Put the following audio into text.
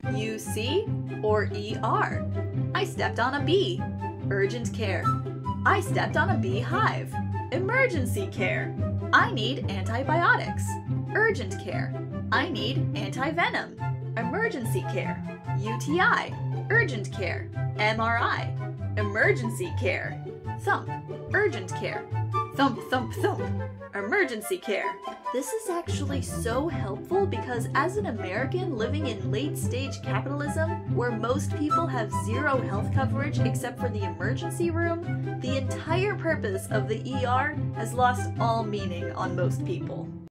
UC or ER? I stepped on a bee. Urgent care. I stepped on a beehive. Emergency care. I need antibiotics. Urgent care. I need antivenom. Emergency care. UTI. Urgent care. MRI. Emergency care. Thump. Urgent care. Thump, thump, thump. Emergency care. This is actually so helpful because as an American living in late-stage capitalism, where most people have zero health coverage except for the emergency room, the entire purpose of the ER has lost all meaning on most people.